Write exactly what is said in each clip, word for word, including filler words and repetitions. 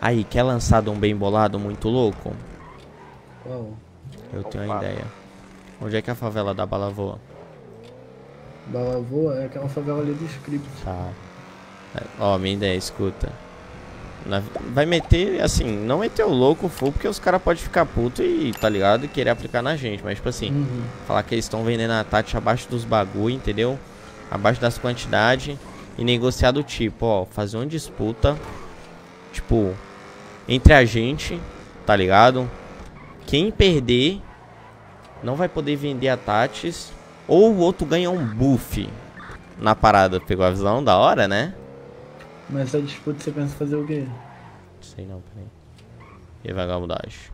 Aí, quer lançar de um bem bolado muito louco? Qual? Eu tenho uma ideia. Onde é que a favela da bala voa? Bala voa é aquela favela ali do script. Tá. É, ó, minha ideia, escuta. Na- vai meter, assim, não meter o louco full, porque os caras podem ficar puto e, tá ligado? E querer aplicar na gente. Mas, tipo assim, Uhum. falar que eles estão vendendo a Tati abaixo dos bagulho, entendeu? Abaixo das quantidades. E negociar do tipo, ó, fazer uma disputa, tipo, entre a gente, tá ligado? Quem perder não vai poder vender a Tatis. Ou o outro ganha um buff na parada. Pegou a visão da hora, né? Mas essa disputa você pensa fazer o quê? Não sei não, peraí. E vagabundagem.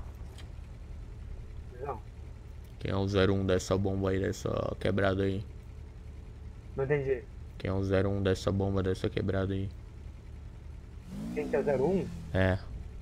Não, Quem é o zero um dessa bomba aí, dessa quebrada aí? não entendi. Quem é o zero um dessa bomba, dessa quebrada aí? Quem que é o zero um? É.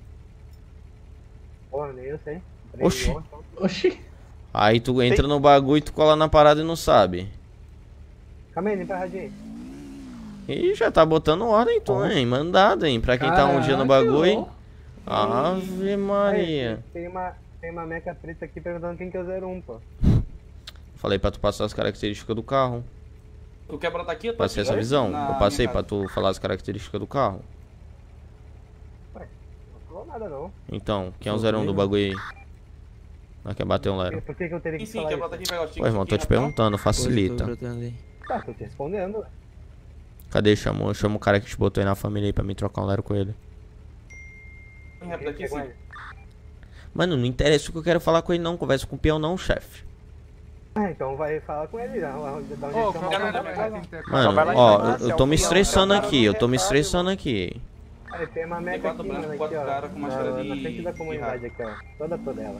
Porra, nem eu sei. Oxi. Oxi. Aí tu entra no bagulho e tu cola na parada e não sabe. Calma aí, limpa a radinha. E já tá botando ordem, tu, hein? Mandado, hein? Pra quem tá um dia no bagulho. Ave Maria. Aí, tem uma, tem uma meca preta aqui perguntando quem que é o zero um, pô. Falei pra tu passar as características do carro. Tu quer brotar aqui? Eu tô Passei aqui, essa né? visão. Na Eu passei minha pra casa. tu falar as características do carro. Não falou nada, não. Então, quem é o zero um do bagulho aí? Não quer bater um lero. Por que que eu teria Sim, que sim, falar quer isso? brotar aqui e pegar os Pô, tickets irmão, tô aqui, te rapidão? perguntando, facilita. Tá, tô te respondendo. Cadê? Chama, chama o cara que te botou aí na família aí pra me trocar um lero com ele. Vem rápido aqui, sim. Mano, não interessa o que eu quero falar com ele não. Conversa com o peão não, chefe. Ah, então vai falar com ele, já. Dá um Ô, jeito qual de que é o nome da eu minha falar. casa? Mano, vai lá em ó, cima, eu, se eu é tô um me peão, estressando é um cara aqui, eu tô me do mercado, estressando aqui. Aí tem uma meca quatro aqui, brancos, mano, aqui, quatro ó. caras com Na, máscara na de- frente da de comunidade aqui, ó. Toda, toda ela.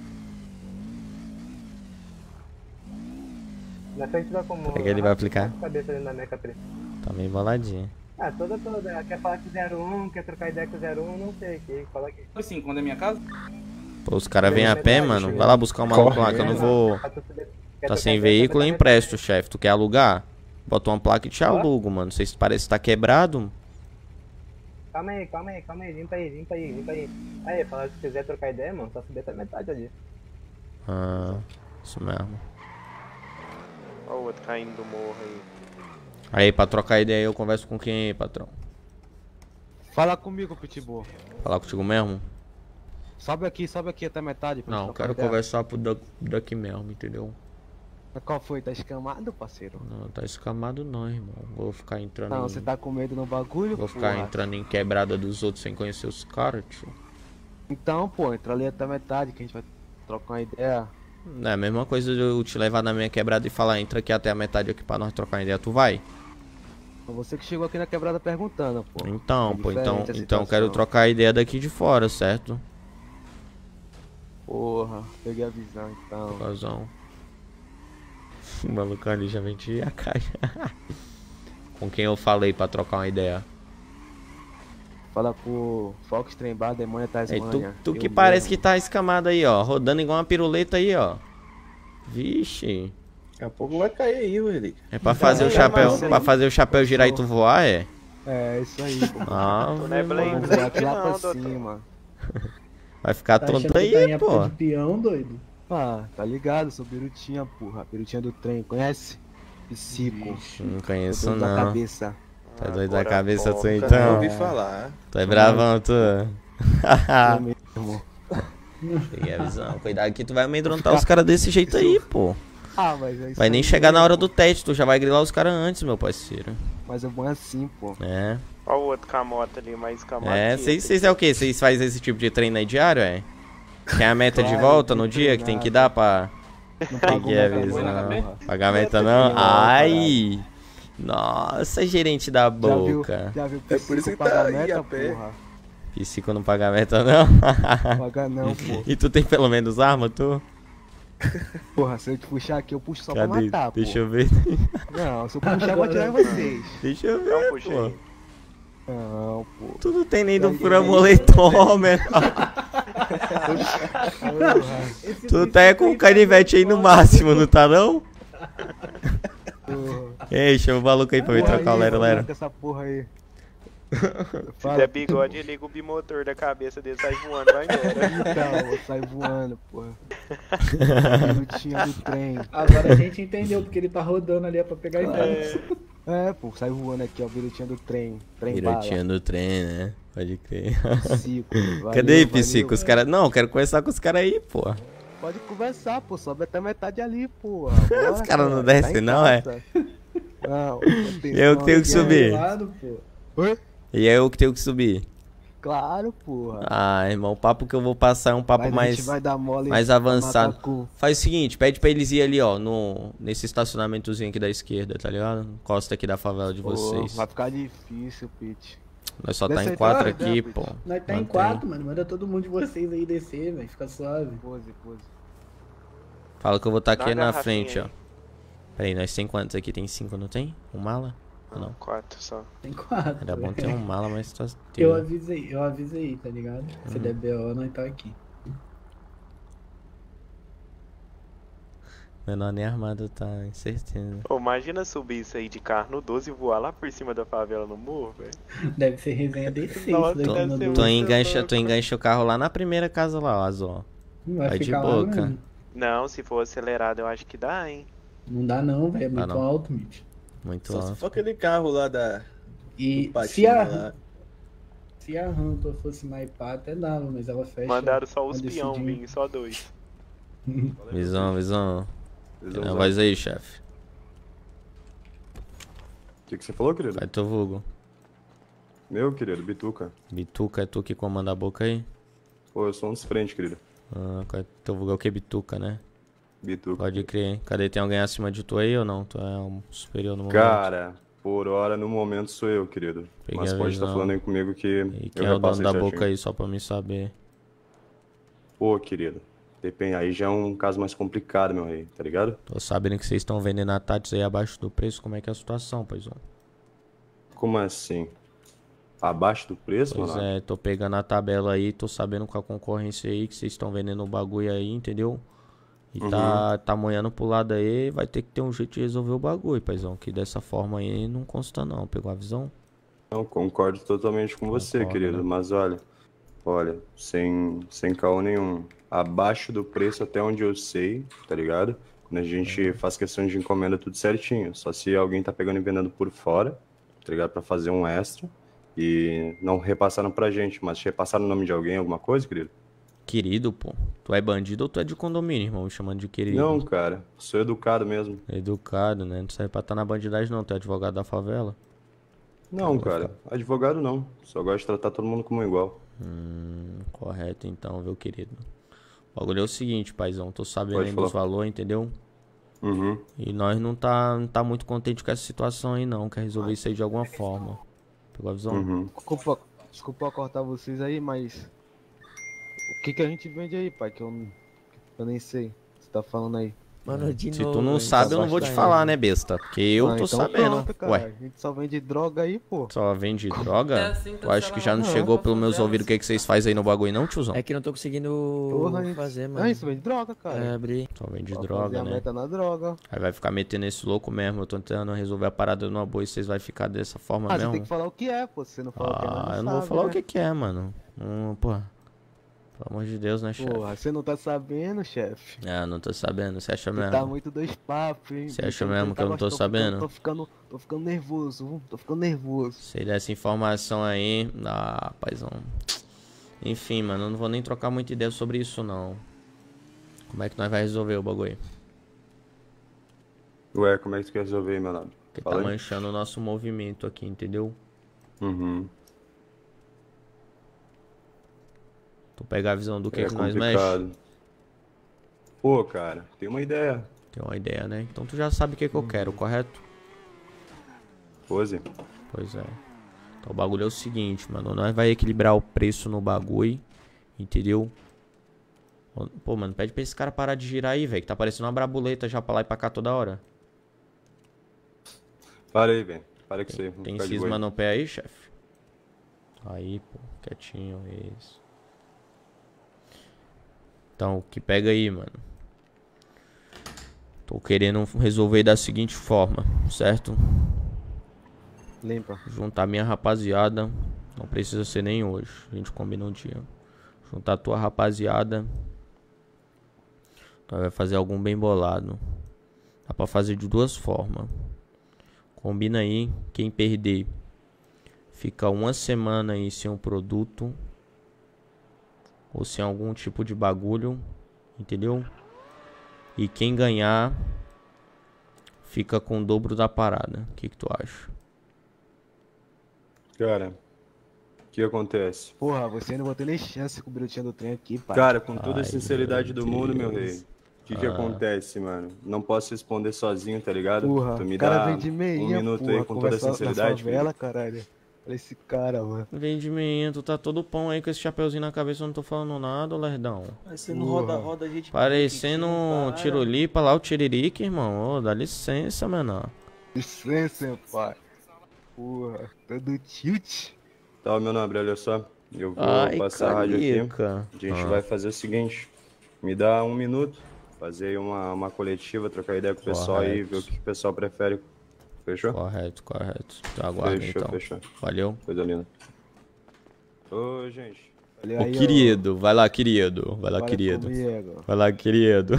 Na frente da comunidade. Será que ele vai aplicar? Cabeça dentro da meca preta. Tá meio embaladinho. Ah, toda, toda. Ela quer falar com o zero um, quer trocar ideia com o zero um, não sei. Que fala aqui. Sabe sim, quando é minha casa? Pô, os caras vêm a pé, mano. Vai lá buscar o maluco lá que eu não vou. Tá sem veículo, eu empresto, chefe. Tu quer alugar? Bota uma placa e te alugo, mano. Vocês parece que tá quebrado. Calma aí, calma aí, calma aí. Limpa aí, limpa aí, limpa aí. Aí, fala que se quiser trocar ideia, mano, só subir até metade ali. Ah, isso mesmo. Olha o outro caindo do morro aí. Aí, pra trocar ideia, eu converso com quem aí, patrão? Fala comigo, Pitbull. Falar contigo mesmo? Sobe aqui, sobe aqui até metade. pra Não, gente eu trocar quero ideia. conversar pro daqui, daqui mesmo, entendeu? Mas qual foi? Tá escamado, parceiro? Não, tá escamado não, irmão. Vou ficar entrando Não, em... você tá com medo no bagulho, Vou ficar porra. entrando em quebrada dos outros sem conhecer os caras, tio. Então, pô, entra ali até metade que a gente vai trocar uma ideia. É a mesma coisa de eu te levar na minha quebrada e falar, entra aqui até a metade aqui pra nós trocar ideia, tu vai? Foi você que chegou aqui na quebrada perguntando, pô. Então, É pô, então, diferente a então eu quero situação. trocar a ideia daqui de fora, certo? Porra, peguei a visão então. Razão. O maluco ali já vendia a caixa. Com quem eu falei pra trocar uma ideia? Fala com o Fox Trembar, Demônio Ei, Tasmania. tu, tu Eu que parece mesmo. que tá escamado aí, ó. Rodando igual uma piruleta aí, ó. Vixe. Daqui a pouco vai cair aí, Willi. É pra fazer o chapéu, pra fazer o chapéu girar e tu voar, é? É, isso aí, pô. Ah, Tu não é Blade Vamos Blade aqui lá não, pra doutor. cima. vai ficar Tá tonto achando que tá em aí, época pô. de peão, doido? Ah, tá ligado? Sou Birutinha, porra. Birutinha do trem, conhece? Psico. Não conheço Tô doido da não. cabeça. Tá doido da Agora, cabeça pô, tu Nunca então? ouvi falar. Tu é bravão, tu. Eu mesmo. Peguei a visão. Cuidado que tu vai amedrontar os caras desse jeito aí, pô. Ah, mas é isso Vai nem aí chegar na mesmo, hora pô. do teste, tu já vai grilar os caras antes, meu parceiro. Mas é bom assim, pô. É. Olha o outro com a moto ali, mais com a moto. É, vocês vocês é o quê? Vocês fazem esse tipo de treino aí diário, é? Quer a meta de Claro, volta tem no que dia que tem que treinar, dar pra... Não Peguei a meta, visão. não. Pagar a meta não? Ai! Nossa, gerente da Já viu, boca. já viu É por isso que pagar tá aí meta, a pé. porra. Psico não paga a meta não? Paga não, pô. E tu tem pelo menos arma, tu? Porra, se eu te puxar aqui, eu puxo só pra Cadê? matar, pô. Deixa eu ver. Não, se eu puxar, eu vou atirar em vocês. Deixa eu Não, ver, puxa pô. aí. Não, pô. Tu não tem nem do fura-moletom, menor. Porra, Tu tá é com o canivete aí no máximo, não tá não? porra. Ei, chama o maluco aí pra me Porra trocar o aí, Lero mano, Lero. com essa porra aí. Se der bigode, liga o bimotor da cabeça dele, sai voando, vai embora. Então, sai voando, porra. Birutinha do trem. Agora a gente entendeu porque ele tá rodando ali é pra pegar É. ideias. É, pô, sai voando aqui, ó, birutinha do trem. Trem Pirotinha do trem, né? Pode crer. bala. Psico, valeu, Cadê aí, valeu. Psico? Os caras. Não, quero conversar com os caras aí, pô. Pode conversar, pô, sobe até metade ali, pô. Os caras não descem, não, é? Não, Eu que tenho que subir. Do lado, pô. Oi? E é eu que tenho que subir. Claro, porra. Ah, irmão, o papo que eu vou passar é um papo Mas a mais. gente vai dar mole mais pra avançado. matar cu. Faz o seguinte, pede pra eles ir ali, ó, no, nesse estacionamentozinho aqui da esquerda, tá ligado? Costa aqui da favela de Pô, vocês. vai ficar difícil, Pete. Nós só tá Desce em aí, quatro tá? aqui, Desce. pô. Nós tá em Mantém. quatro, mano. Manda todo mundo de vocês aí descer, velho. Fica suave. Pose, pose. Fala que eu vou estar Dá aqui uma na garrafinha frente, ó. aí. Pera aí, nós tem quantos aqui? Tem cinco, não tem? Um mala? Ou não? Quatro só. Tem quatro. Era bom ter velho. um mala, mas tá. Eu avisei, eu avisei, tá ligado? Se Uhum. der B O, nós tá aqui. Menor nem armado tá, em certeza. Pô, imagina subir isso aí de carro no doze e voar lá por cima da favela no morro, velho. Deve ser resenha decente. Nossa, daqui deve no ser do- Tu muito engancha, louco. tu engancha o carro lá na primeira casa lá, ó, azul, ó. Vai Vai de ficar lá boca. mesmo. Não, se for acelerado, eu acho que dá, hein. Não dá não, velho. É Dá muito não. alto, Mitch. Muito Só se alto. for aquele carro lá da. E do patinho se a, lá. se a rampa fosse sniper até dava, mas ela fecha. Mandaram só os uma peão descidinha. vir, só dois. Visão, visão. Visão, Não, visão. voz aí, chefe. O que, que você falou, querido? Vai teu vulgo. Meu, querido, Bituca. Bituca é tu que comanda a boca aí? Pô, eu sou um dos frente, querido. Ah, qual é teu vulgo é o que? Bituca, né? Bituca. Pode crer, hein? Cadê? Tem alguém acima de tu aí ou não? Tu é um superior no momento? Cara, por hora, no momento, sou eu, querido. Peguei Mas a pode estar visão. falando aí comigo que E eu quem é o repasso dono da certinho. boca aí, só pra mim saber? Pô, querido, depende. Aí já é um caso mais complicado, meu rei, tá ligado? Tô sabendo que vocês estão vendendo a Tati aí abaixo do preço. Como é que é a situação, paizão? Como assim? Abaixo do preço, Pois mano? é, tô pegando a tabela aí, tô sabendo com a concorrência aí que vocês estão vendendo o bagulho aí, entendeu? E tá, tá moendo pro lado aí, vai ter que ter um jeito de resolver o bagulho, paizão. Que dessa forma aí não consta não, pegou a visão? Não, concordo totalmente com você, Concordo, querido. né? Mas olha, olha, sem, sem caô nenhum. Abaixo do preço até onde eu sei, tá ligado? Quando a gente faz questão de encomenda tudo certinho. Só se alguém tá pegando e vendendo por fora, tá ligado? Pra fazer um extra. E não repassaram pra gente, mas repassaram o nome de alguém, alguma coisa, querido? Querido, pô. Tu é bandido ou tu é de condomínio, irmão? Me chamando de querido. Não, cara. Sou educado mesmo. Educado, né? Não serve pra estar na bandidagem não, tu é advogado da favela. Não, cara. Advogado não. Só gosto de tratar todo mundo como igual. Hum, correto então, viu, querido? O bagulho é o seguinte, paizão. Tô sabendo Pode aí falar. dos valores, entendeu? Uhum. E nós não tá, não tá muito contente com essa situação aí não. Quer resolver isso aí de alguma forma. Pegou a visão? Uhum. Desculpa, desculpa cortar vocês aí, mas. O que que a gente vende aí, pai? Que eu, não- eu nem sei. Você tá falando aí. Mano, de Se novo. tu não hein? sabe, eu não vou te falar, né, besta? Porque eu Ah, tô então sabendo. pronto, cara. Ué, A gente só vende droga aí, pô. só vende droga? É assim, Tu acha que já não não, chegou não, pelos meus não, ouvidos o que, que vocês fazem aí no bagulho, não, tiozão? É que não tô conseguindo Porra, a gente- fazer, mano. Ah, isso vende droga, cara. É, abrir. Só vende Só droga, fazer a né? meta na droga. Aí vai ficar metendo esse louco mesmo. Eu tô tentando resolver a parada numa boa e vocês vão ficar dessa forma Ah, você mesmo. tem que falar o que é, pô. Se você não falar o que é, nós Ah, eu não vou sabe, falar né? o que que é, mano. Hum, porra. Pelo amor de Deus, né, chefe? Porra, você não tá sabendo, chefe. Ah, não tô sabendo. Você acha Você mesmo? tá muito dois papos, hein? Você acha Então, mesmo que eu não tô ficando- sabendo? Tô ficando, tô ficando nervoso, viu? Tô ficando nervoso. Sei dessa informação aí. Ah, paizão. Enfim, mano, eu não vou nem trocar muita ideia sobre isso, não. Como é que nós vai resolver o bagulho? Ué, como é que tu quer resolver aí, meu nome? Porque Fala tá aí. manchando o nosso movimento aqui, entendeu? Uhum. Tu pega a visão do que, É que nós mexe. complicado. Pô, cara, tem uma ideia. Tem uma ideia, né? Então tu já sabe o que, que eu quero, correto? Pose. Pois é. Então o bagulho é o seguinte, mano. Nós vai equilibrar o preço no bagulho. Entendeu? Pô, mano, pede pra esse cara parar de girar aí, velho. Que tá parecendo uma brabuleta já pra lá e pra cá toda hora. Para aí, velho. Para com você. Tem cisma no pé aí, chefe? Aí, pô. Quietinho, isso. Então, o que pega aí, mano? Tô querendo resolver da seguinte forma, certo? Limpa. Juntar minha rapaziada. Não precisa ser nem hoje. A gente combina um dia. Juntar a tua rapaziada. Nós vai fazer algum bem bolado. Dá pra fazer de duas formas. Combina aí. Quem perder fica uma semana aí sem um produto. Ou sem algum tipo de bagulho. Entendeu? E quem ganhar fica com o dobro da parada. O que que tu acha? Cara, o que acontece? Porra, você não vai ter nem chance com o Birutinha do trem aqui, pai. Cara, com toda a Ai, sinceridade meu do mundo, meu Deus. rei. O que que Ah. acontece, mano? Não posso responder sozinho, tá ligado? Porra, Tu me o cara dá vem de meinha, um minuto porra, aí com toda a conversar na sinceridade, favela, caralho. Olha esse cara, mano. Vem de mim, tu tá todo pão aí com esse chapeuzinho na cabeça, eu não tô falando nada, ô lerdão. Mas você não Porra. roda, roda, a gente. Parecendo um Para. tirolipa lá, o tiririca, irmão. Ô, dá licença, menor. Licença, pai. Porra, todo tilt. Tá, meu nobre, olha só. Eu vou Ai, passar a rádio aqui. carica. A gente Ah. vai fazer o seguinte. Me dá um minuto. Fazer aí uma, uma coletiva, trocar ideia com o pessoal aí, Correto. ver o que o pessoal prefere. Fechou? Correto, correto. Então aguarda Fechou, então. fechou. Valeu. Coisa linda. Ô, gente. Olha Ô, aí, ó. querido, vai lá, querido. Vai lá, Fala querido. comigo. Vai lá, querido.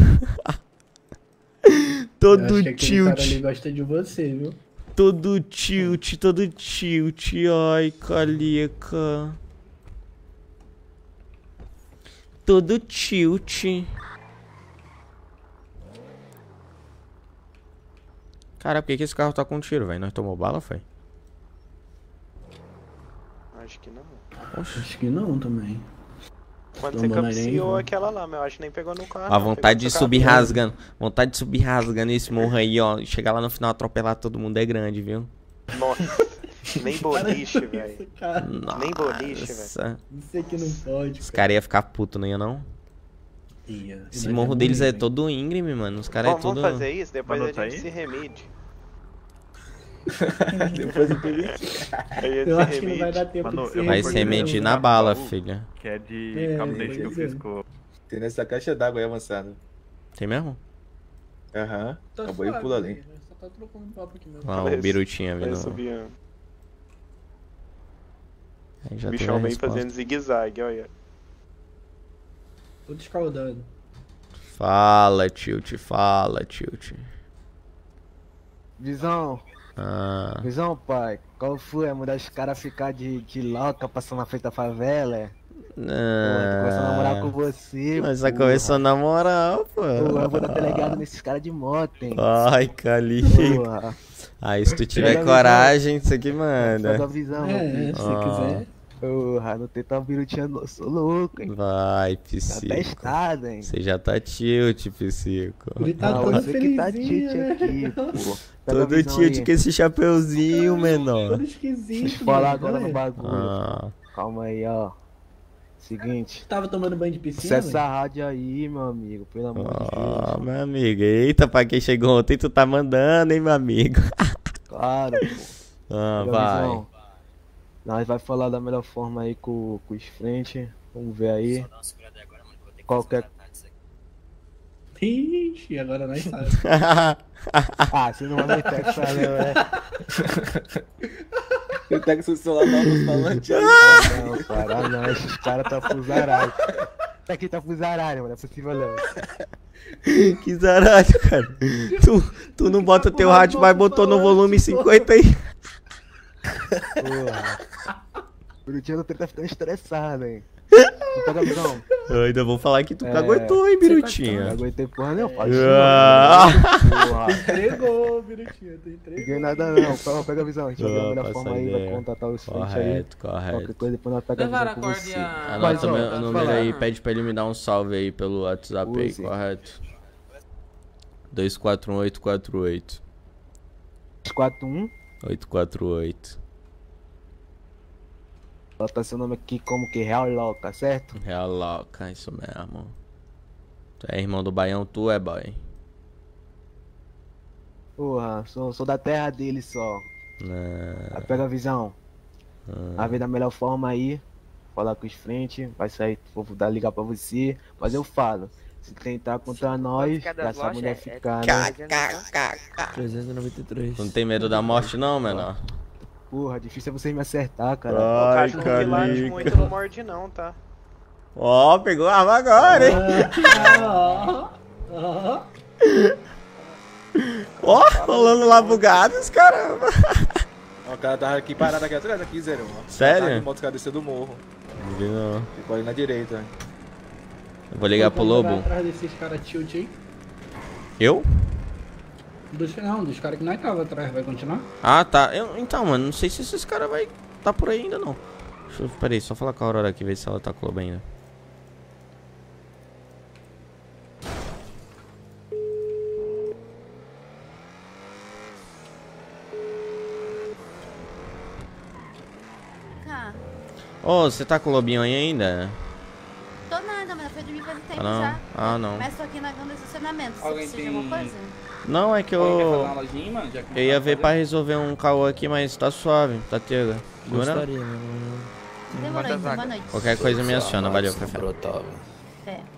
Eu Todo acho que aquele cara ali tilt. gosta de você, viu? Todo tilt, todo tilt. Ai, calica. Todo tilt. Cara, por que, que esse carro tá com tiro, velho? Nós tomou bala, foi? Acho que não. Acho que não também. Quando Tomou você na areia, cabeceou né? aquela lá, meu, acho que nem pegou no carro. A não, vontade de pegou no subir carro. rasgando. Vontade de subir rasgando esse morro aí, ó. Chegar lá no final, atropelar todo mundo é grande, viu? Nossa, nem boliche, velho. Cara, Nem boliche, velho. Nossa. isso aqui não pode, Os cara. caras iam ficar putos, não ia não? Ia. Esse Nós morro é deles é bonito, hein? todo íngreme, mano. Os caras é Vamos, tudo... vamos fazer isso, depois a Anota gente aí? se remide. Depois eu peguei. Aí a Eu gente acho se que não vai remide. dar tempo Mano, de eu ser Vai vou ser fazer medir um na baú, bala, filha. Que é de É, cabinete que eu pois é. fiz com. Tem nessa caixa d'água aí avançada. Tem mesmo? Aham. Tá Acabou e suave, pula ali. né? Só tá trocando papo aqui mesmo. Ah, Vai o Birutinha Vai vindo. subir, ó. Aí já O teve a bichão vem resposta. fazendo zigue-zague, olha. Tô descaldando. Fala, tilt, fala, tilt. Visão, Ah, visão, pai. Qual foi? A mulher dos caras ficar de, de louca passando na frente da favela? É? Porra, tô começando a namorar com você. Nós tá porra. começando na moral, pô. Porra, eu vou dar delegado nesses caras de moto, hein? Ai, calica. Porra, Aí, se tu tiver Pega a coragem, isso aqui pega manda. a visão, meu É, filho. se Ah. quiser. Porra, não tem tal birutinha, não. Sou louco, hein? Vai, Tá psico. testado, hein? Você já tá tilt, psico. Ele tá Ah, todo você que tá felizinho, tilt né? aqui, pô. Pega a Todo visão tilt aí. com esse chapeuzinho, menor. Todo esquisito. Deixa eu falar mano, agora no olha. bagulho. Ah, Calma aí, ó. Seguinte. Tava tomando banho de piscina, Acessa velho? a rádio aí, meu amigo. Pelo amor de ó, Deus. meu amigo. Eita, pra quem chegou ontem, tu tá mandando, hein, meu amigo. Claro, pô. Ah, Pega a vai. visão. Nós vai falar da melhor forma aí com, com os frente. Vamos ver aí. Qualquer. Ixi, agora nós sabe. Ah, você não vai meter essa, né? Você tá com seu celular no falante aí. Não, para não. Esses caras tá fuzaralho. Isso aqui tá fuzaralho, mano. É possível não. Que zaralho, cara. Tu, tu não bota teu rádio, mas botou no volume cinquenta aí. Porra. O Birutinha do trem tá ficando estressado, hein? Não pega a visão. Eu ainda vou falar que tu É. caguetou, hein, Não Birutinha. aguentei porra não. Faz Ah. porra. Entregou, Birutinho. Tu entregou. Ninguém nada não. Pega, pega a visão. A gente vai ver a Ah, melhor passa forma a aí. Vai ideia. contatar os frente aí. Correto, Qualquer correto. coisa depois nós pega a Levaram visão a com corda você. e a... Anota ó, meu tá número falando. aí, pede pra ele me dar um salve aí pelo WhatsApp aí, Use. correto? dois quatro um oito quatro oito. quatro um. oito quatro oito. Bota seu nome aqui como que Real Louca, certo? Real louca, isso mesmo. Tu é irmão do Baião, tu é boy. Porra, sou, sou da terra dele só. Ah, Aí pega a visão. Vai ver da melhor forma aí. Falar com os frente. Vai sair, vou dar ligar pra você. Mas eu falo. Se tentar contra nós, já sabe onde é ficar, né? trezentos e noventa e três. Tu não tem medo da morte não, menor? Porra, difícil é vocês me acertar, cara. O Ai, cachorro que late Calica. muito não morde não, tá? Ó, pegou a arma agora, hein? Ah, ah, Ó, rolando lá bugados, caramba. Ó, o cara tava aqui parado aqui atrás, aqui, zero. Ó. Sério? Tava de moto, o cara desceu do morro. Não vi não. Ficou ali na direita. Eu vou ligar pro Vamos jogar Lobo. atrás desses caras tilt aí. Eu? Dos, não, dos caras que nós tava atrás, vai continuar? Ah, tá. Eu, então, mano, não sei se esses caras vai tá por aí ainda, não. Deixa eu, peraí, só falar com a Aurora aqui, ver se ela tá com o Lobo ainda. Cá. Ô, você tá com o Lobinho aí ainda? Tô nada, mas eu fui dormir faz um tempo Ah, não. já. Ah, não. Mas tô aqui na gama do estacionamento. Você Alguém precisa de tem- alguma coisa? Não, é que Alguém quer fazer eu... uma lojinha, mano? Já que Eu ia não ver vai pra fazer? resolver um caô aqui, mas tá suave, tá tega. Demorou? Demorou, então. Boa noite. Qualquer coisa me aciona, valeu, café. Fé.